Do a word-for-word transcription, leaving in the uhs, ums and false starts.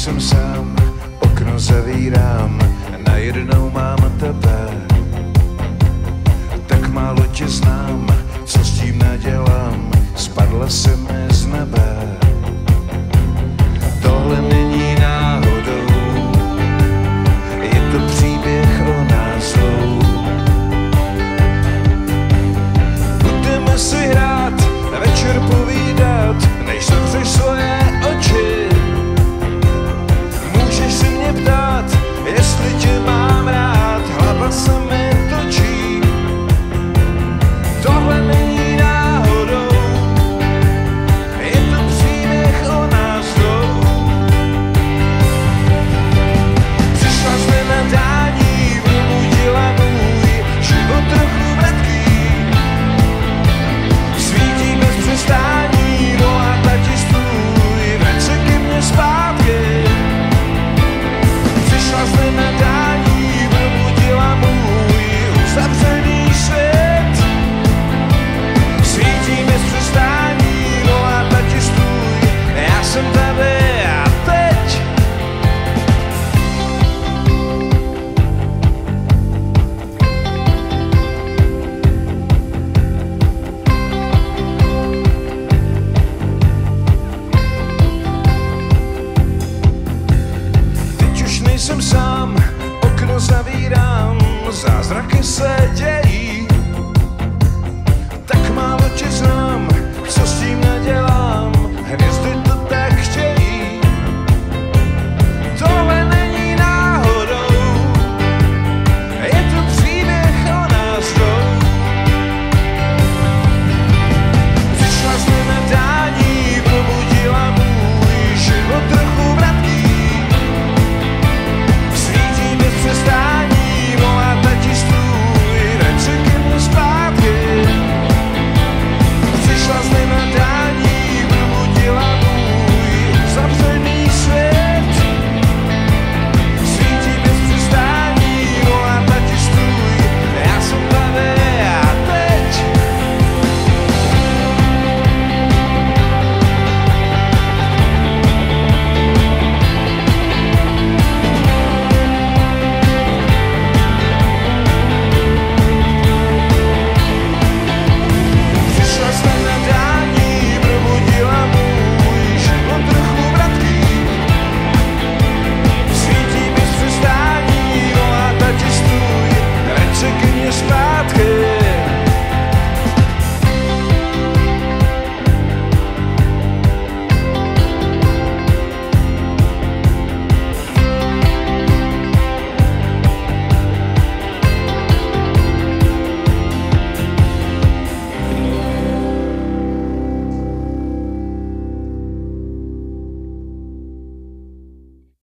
nejsem sám, okno zavírám, najednou mám tebe. Tak málo tě znám, co s tím nadělám, spadla se mi z nebe. Tohle není náhodou, je to příběh o nás dvou. Budeme si hrát, večer povídat, než zavřeš svoje oči. Můžeš se mě ptát, jestli tě mám rád, hlava se mi točí. Tohle není náhodou, je to příběh o nás dvou. Přišla z nenadání, probudila můj život trochu vratký. Svítí bez přestání, volá tati stůj, vrať se ke mně zpátky. Přišla z nenadání, probudila můj uzavřený svět. Svítí bez přestání, volá tati stůj, já jsem tady a teď. Teď už nejsem sám, okno zavírám, zázraky se dějí.